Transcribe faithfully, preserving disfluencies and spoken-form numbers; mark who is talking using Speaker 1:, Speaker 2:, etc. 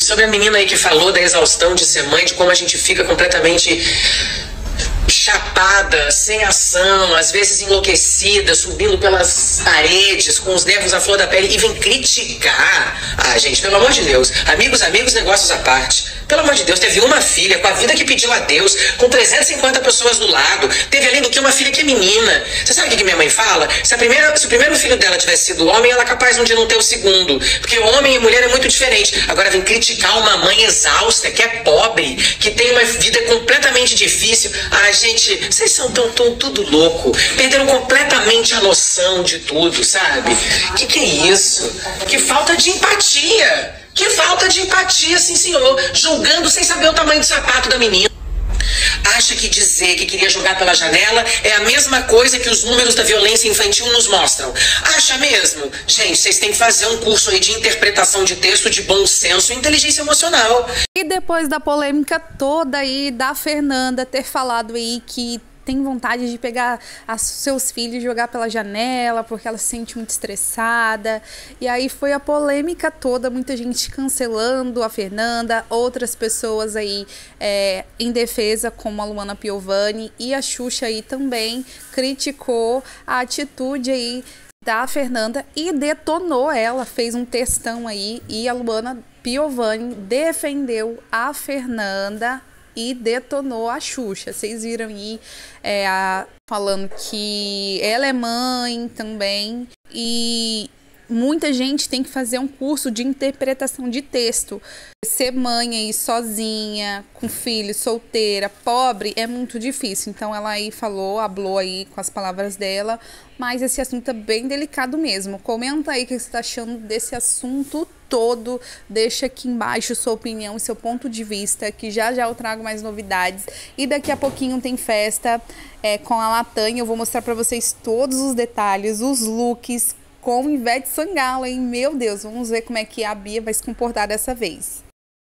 Speaker 1: Sobre a menina aí que falou da exaustão de ser mãe, de como a gente fica completamente chapada, sem ação, às vezes enlouquecida, subindo pelas paredes, com os nervos à flor da pele, e vem criticar. Ah, gente, pelo amor de Deus, amigos, amigos, negócios à parte. Pelo amor de Deus, teve uma filha com a vida que pediu a Deus, com trezentas e cinquenta pessoas do lado, teve além do que uma filha que é menina. Você sabe o que, que minha mãe fala? Se, a primeira, se o primeiro filho dela tivesse sido homem, ela é capaz um dia não ter o segundo, porque homem e mulher é muito diferente. Agora vem criticar uma mãe exausta, que é pobre, que tem uma vida completamente difícil. Ah, gente, vocês são tão, tão tudo louco, perderam completamente a noção de tudo, sabe? Que que é isso? Que falta de empatia! Que falta de empatia, sim senhor, julgando sem saber o tamanho do sapato da menina. Acha que dizer que queria jogar pela janela é a mesma coisa que os números da violência infantil nos mostram? Acha mesmo? Gente, vocês têm que fazer um curso aí de interpretação de texto, de bom senso e inteligência emocional.
Speaker 2: E depois da polêmica toda aí da Fernanda ter falado aí que tem vontade de pegar os seus filhos e jogar pela janela porque ela se sente muito estressada. E aí foi a polêmica toda, muita gente cancelando a Fernanda, outras pessoas aí é, em defesa, como a Luana Piovani, e a Xuxa aí também criticou a atitude aí da Fernanda e detonou ela, fez um textão aí, e a Luana Piovani defendeu a Fernanda e detonou a Xuxa. Vocês viram aí é, a, falando que ela é mãe também, e muita gente tem que fazer um curso de interpretação de texto. Ser mãe aí sozinha, com filho, solteira, pobre, é muito difícil. Então ela aí falou, hablou aí com as palavras dela, mas esse assunto é bem delicado mesmo. Comenta aí o que você está achando desse assunto todo, deixa aqui embaixo sua opinião e seu ponto de vista, que já já eu trago mais novidades. E daqui a pouquinho tem festa é, com a Latanha, eu vou mostrar para vocês todos os detalhes, os looks com Ivete Sangalo, hein? Meu Deus, vamos ver como é que a Bia vai se comportar dessa vez.